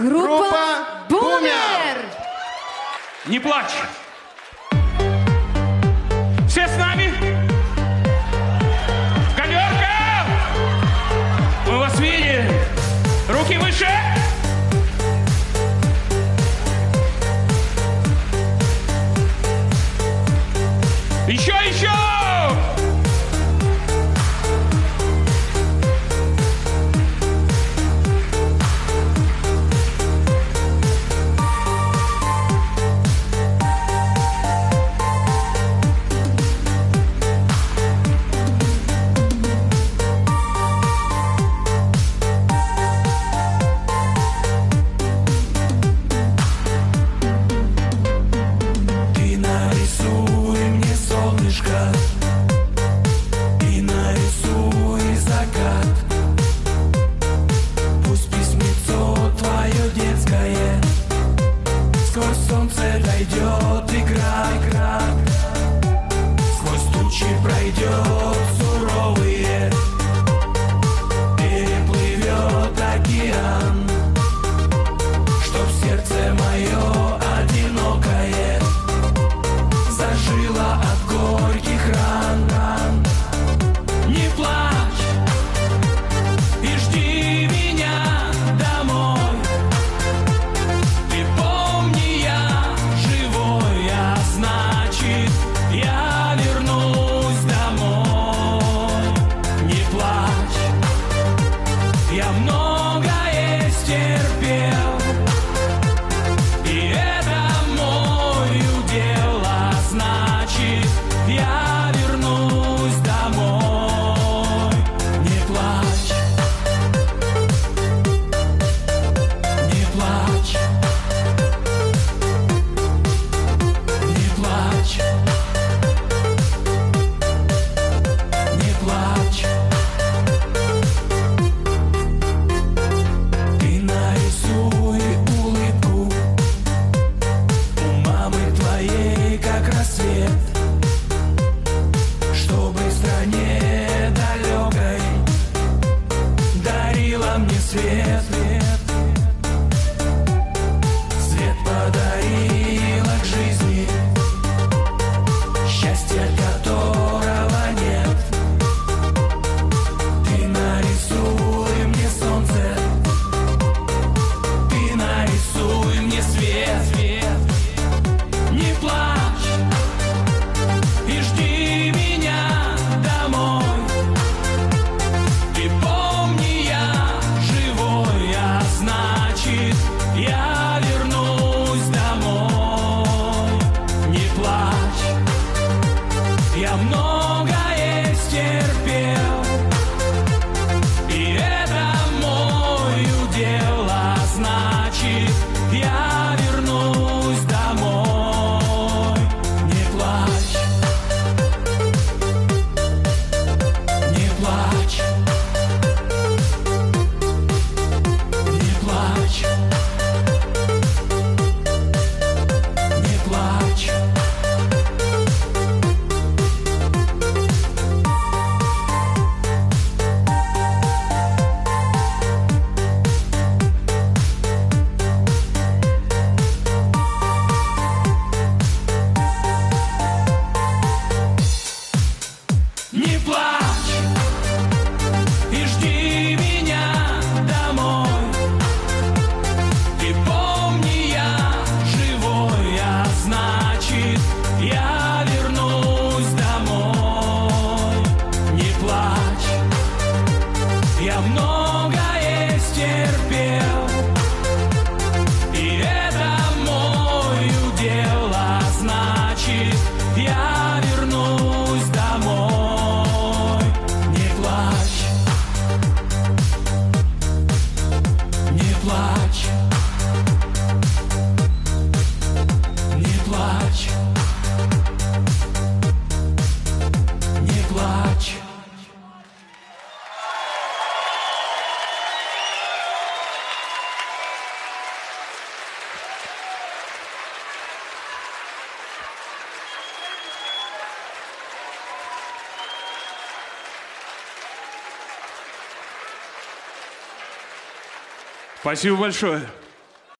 Группа «Бумер». Не плачь. Все с нами? Галерка! Мы вас видим. Руки выше. Еще, еще! И нарисуй закат. Пусть письмецо твое детское сквозь солнце дойдет игра. Сквозь тучи пройдет суровые, переплывет океан, чтоб сердце мое одинокое зажило от горьких ран. Не плачь и жди меня домой. Ты помни, я живой, а значит, я вернусь домой. Не плачь, я многое стерпел, и это мой удел, а значит, я вернусь домой. Не плачь, не плачь, не плачь, не плачь. Ты нарисуй улыбку у мамы твоей, как рассвет, чтобы в стране далекой дарила мне свет. Свет подарила к жизни, счастья которого нет. Ты нарисуй мне солнце, ты нарисуй мне свет. Не плачь и жди меня домой. Ты помни, я живой, а значит, я вернусь домой. Не плачь, я многое стерпел, и это мой удел, а значит, я вернусь домой. Не плачь, не плачь, не плачь, не плачь. Не плачь и жди меня домой. Ты помни, я живой, а значит, я вернусь домой. Не плачь, я многое стерпел, и это мой удел, а значит, я вернусь домой. Не плачь, не плачь, не плачь, не плачь. Спасибо большое.